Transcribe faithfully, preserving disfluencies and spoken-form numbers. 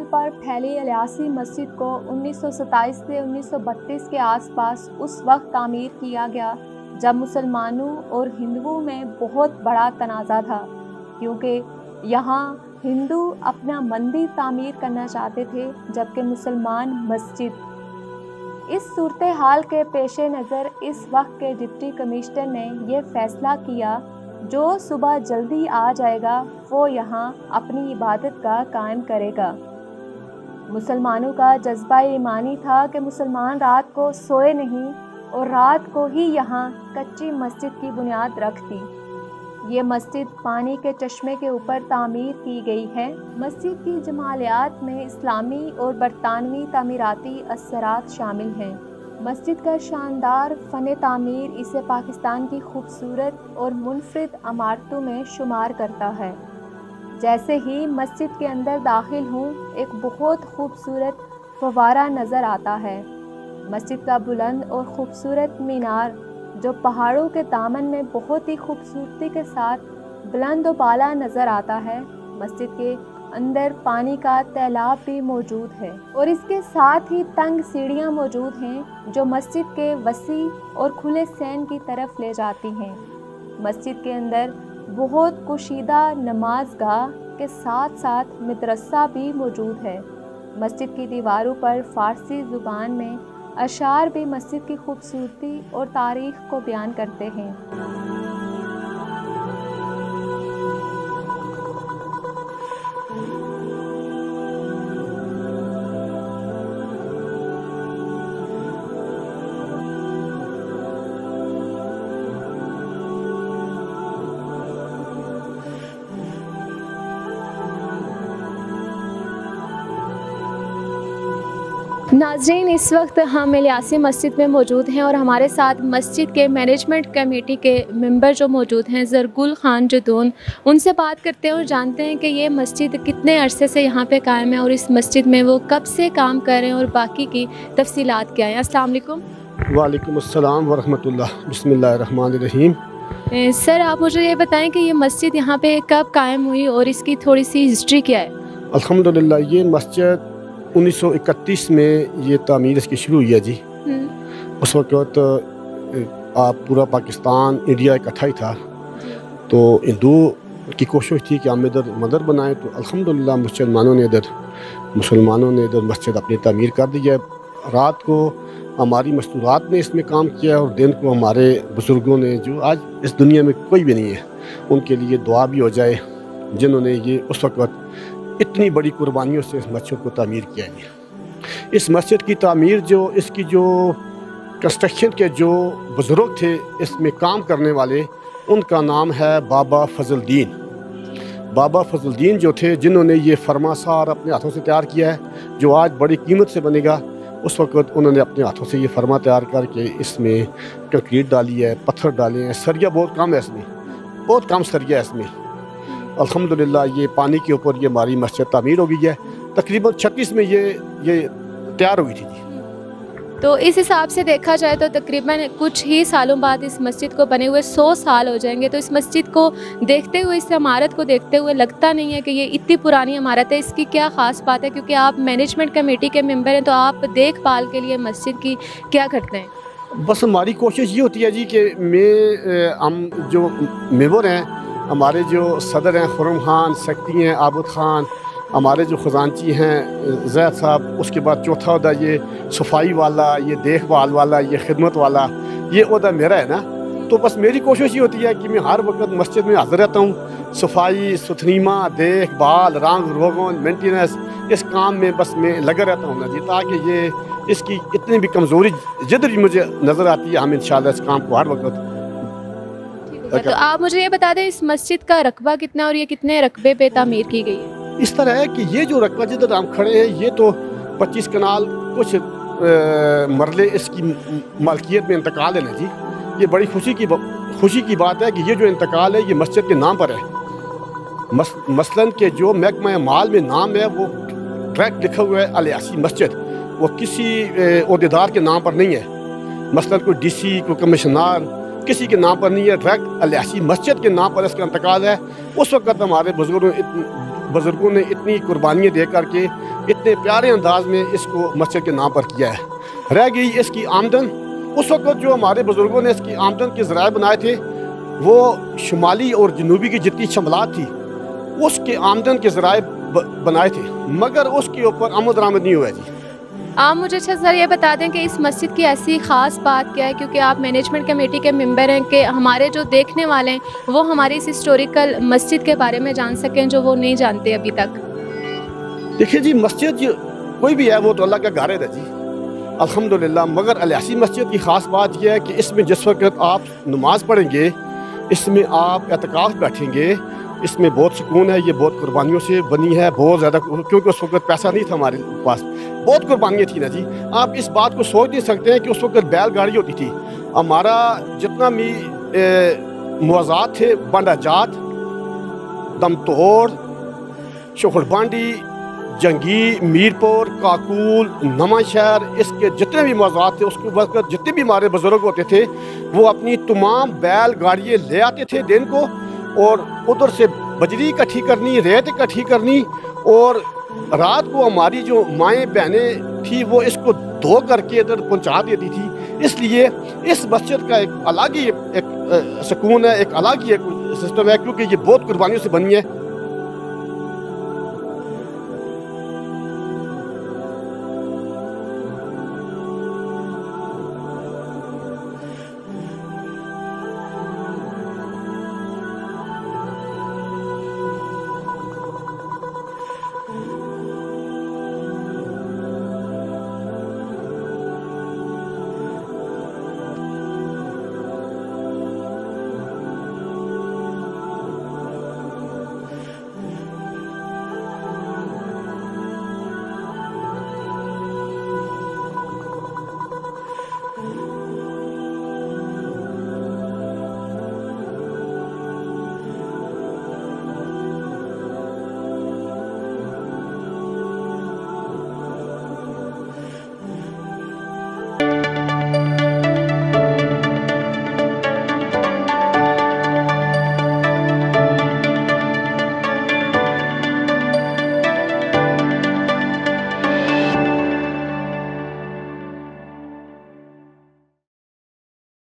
پر پھیلی الیاسی مسجد کو انیس سو ستائیس سے انیس سو بتیس کے آس پاس اس وقت تعمیر کیا گیا جب مسلمانوں اور ہندوؤں میں بہت بڑا تنازع تھا، کیونکہ یہاں ہندو اپنا مندر تعمیر کرنا چاہتے تھے جبکہ مسلمان مسجد۔ اس صورتحال کے پیش نظر اس وقت کے ڈپٹی کمشنر نے یہ فیصلہ کیا جو صبح جلدی آ جائے گا وہ یہاں اپنی عبادت گاہ قائم کرے گا۔ مسلمانوں کا جذبہ ایمانی تھا کہ مسلمان رات کو سوئے نہیں اور رات کو ہی یہاں کچی مسجد کی بنیاد رکھ دی۔ یہ مسجد پانی کے چشمے کے اوپر تعمیر کی گئی ہے۔ مسجد کی جمالیات میں اسلامی اور برطانوی تعمیراتی اثرات شامل ہیں۔ مسجد کا شاندار فن تعمیر اسے پاکستان کی خوبصورت اور منفرد عمارتوں میں شمار کرتا ہے۔ جیسے ہی مسجد کے اندر داخل ہوں ایک بہت خوبصورت فوارہ نظر آتا ہے۔ مسجد کا بلند اور خوبصورت مینار جو پہاڑوں کے دامن میں بہت ہی خوبصورتی کے ساتھ بلند و بالا نظر آتا ہے۔ مسجد کے اندر پانی کا تالاب بھی موجود ہے اور اس کے ساتھ ہی تنگ سیڑھیاں موجود ہیں جو مسجد کے وسیع اور کھلے صحن کی طرف لے جاتی ہیں۔ مسجد کے اندر بہت کشیدہ نماز گاہ کے ساتھ ساتھ مدرسہ بھی موجود ہے۔ مسجد کی دیواروں پر فارسی زبان میں اشعار بھی مسجد کی خوبصورتی اور تاریخ کو بیان کرتے ہیں۔ ناظرین، اس وقت ہم الیاسی مسجد میں موجود ہیں اور ہمارے ساتھ مسجد کے مینجمنٹ کمیٹی کے ممبر جو موجود ہیں زرگل خان جدون، ان سے بات کرتے ہیں اور جانتے ہیں کہ یہ مسجد کتنے عرصے سے یہاں پہ قائم ہے اور اس مسجد میں وہ کب سے کام کر رہے ہیں اور باقی کی تفصیلات کیا ہیں۔ السلام علیکم۔ وعلیکم السلام ورحمۃ اللہ۔ بسم اللہ الرحمن الرحیم۔ سر، آپ مجھے یہ بتائیں کہ یہ مسجد یہاں پہ کب قائم ہوئی اور اس کی تھوڑی سی ہسٹری کیا ہے؟ الحمدللہ یہ مسجد انیس سو اکتیس میں یہ تعمیر اس کی شروع ہوئی ہے جی۔ اس وقت آپ پورا پاکستان انڈیا اکٹھا ہی تھا تو ہندو کی کوشش تھی کہ ہم ادھر مندر بنائیں، تو الحمدللہ مسلمانوں نے ادھر مسلمانوں نے ادھر مسجد اپنی تعمیر کر دی ہے۔ رات کو ہماری مستورات نے اس میں کام کیا اور دن کو ہمارے بزرگوں نے جو آج اس دنیا میں کوئی بھی نہیں ہے ان کے لیے دعا بھی ہو جائے جنہوں نے یہ اس وقت اتنی بڑی قربانیوں سے اس مسجد کو تعمیر کیا ہے۔ اس مسجد کی تعمیر جو اس کی جو کنسٹرکشن کے جو بزرگ تھے اس میں کام کرنے والے ان کا نام ہے بابا فضل الدین۔ بابا فضل الدین جو تھے جنہوں نے یہ فرما سار اپنے ہاتھوں سے تیار کیا ہے جو آج بڑی قیمت سے بنے گا، اس وقت انہوں نے اپنے ہاتھوں سے یہ فرما تیار کر کے اس میں کنکریٹ ڈالی ہے، پتھر ڈالے ہیں، سریا بہت کم ہے اس میں، بہت کم سریا ہے اس میں۔ الحمدللہ یہ پانی کے اوپر یہ ہماری مسجد تعمیر ہو گئی ہے۔ تقریباً چھتیس میں یہ یہ تیار ہوئی تھی جی۔ تو اس حساب سے دیکھا جائے تو تقریباً کچھ ہی سالوں بعد اس مسجد کو بنے ہوئے سو سال ہو جائیں گے، تو اس مسجد کو دیکھتے ہوئے، اس عمارت کو دیکھتے ہوئے لگتا نہیں ہے کہ یہ اتنی پرانی عمارت ہے۔ اس کی کیا خاص بات ہے؟ کیونکہ آپ مینجمنٹ کمیٹی کے ممبر ہیں تو آپ دیکھ بھال کے لیے مسجد کی کیا کرتے ہیں؟ بس ہماری کوشش یہ ہوتی ہے جی کہ میں ہم جو ممبر ہیں، ہمارے جو صدر ہیں خرم خان، سیکٹری ہیں عابد خان، ہمارے جو خزانچی ہیں زید صاحب، اس کے بعد چوتھا عہدہ یہ صفائی والا، یہ دیکھ بھال والا، یہ خدمت والا، یہ عہدہ میرا ہے نا۔ تو بس میری کوشش یہ ہوتی ہے کہ میں ہر وقت مسجد میں حاضر رہتا ہوں، صفائی ستھریما، دیکھ بھال، رنگ روغن، مینٹیننس، اس کام میں بس میں لگا رہتا ہوں نا جی، تاکہ یہ اس کی اتنی بھی کمزوری جدھر بھی مجھے نظر آتی ہے ہم انشاءاللہ اس کام کو ہر وقت۔ تو آپ مجھے یہ بتا دیں اس مسجد کا رقبہ کتنا اور یہ کتنے رقبے پہ تعمیر کی گئی ہے؟ اس طرح ہے کہ یہ جو رقبہ جدھر ہم کھڑے ہیں یہ تو پچیس کنال کچھ مرلے اس کی مالکیت میں انتقال ہے نا جی۔ یہ بڑی خوشی کی خوشی کی بات ہے کہ یہ جو انتقال ہے یہ مسجد کے نام پر ہے۔ مثلاً کہ جو محکمہ مال میں نام ہے وہ ٹریکٹ لکھا ہوا ہے الیاسی مسجد، وہ کسی عہدیدار کے نام پر نہیں ہے۔ مثلاً کوئی ڈی سی، کوئی کمشنر، کسی کے نام پر نہیں ہے، ڈائریکٹ الیاسی مسجد کے نام پر اس کا انتقال ہے۔ اس وقت ہمارے بزرگوں بزرگوں نے اتنی قربانیاں دے کر کے اتنے پیارے انداز میں اس کو مسجد کے نام پر کیا ہے۔ رہ گئی اس کی آمدن، اس وقت جو ہمارے بزرگوں نے اس کی آمدن کے ذرائع بنائے تھے وہ شمالی اور جنوبی کی جتنی شملات تھی اس کے آمدن کے ذرائع بنائے تھے، مگر اس کے اوپر عمل درآمد نہیں ہوا جی۔ آپ مجھے اچھا سر یہ بتا دیں کہ اس مسجد کی ایسی خاص بات کیا ہے، کیونکہ آپ مینجمنٹ کمیٹی کے ممبر ہیں، کہ ہمارے جو دیکھنے والے ہیں وہ ہماری اس ہسٹوریکل مسجد کے بارے میں جان سکیں جو وہ نہیں جانتے ابھی تک۔ دیکھیے جی، مسجد کوئی بھی ہے وہ تو اللہ کا گھر ہے جی الحمدللہ، مگر الیاسی مسجد کی خاص بات یہ ہے کہ اس میں جس وقت آپ نماز پڑھیں گے، اس میں آپ اعتکاف بیٹھیں گے، اس میں بہت سکون ہے، یہ بہت قربانیوں سے بنی ہے، بہت زیادہ، کیونکہ اس وقت پیسہ نہیں تھا ہمارے پاس، بہت قربانیاں تھیں نا جی۔ آپ اس بات کو سوچ نہیں سکتے ہیں کہ اس وقت بیل گاڑی ہوتی تھی، ہمارا جتنا بھی موضوعات تھے، بانڈا جات، دم توڑ، شوخڑ بانڈی، جنگی، میرپور، کاکول، نواں شہر، اس کے جتنے بھی موضوعات تھے اس کے وقت جتنے بھی ہمارے بزرگ ہوتے تھے وہ اپنی تمام بیل گاڑیاں لے آتے تھے دن کو، اور ادھر سے بجری اکٹھی کرنی، ریت اکٹھی کرنی، اور رات کو ہماری جو مائیں بہنیں تھیں وہ اس کو دھو کر کے ادھر پہنچا دیتی تھی۔ اس لیے اس مسجد کا ایک الگ ہی ایک سکون ہے، ایک الگ ہی ایک سسٹم ہے، کیونکہ یہ بہت قربانیوں سے بنی ہے۔